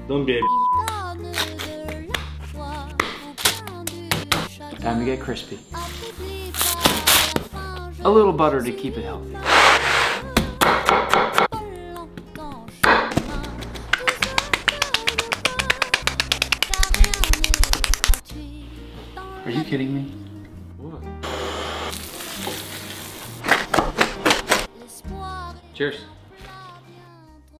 Don't be a Time to get crispy. A little butter to keep it healthy. Are you kidding me? What? Cheers.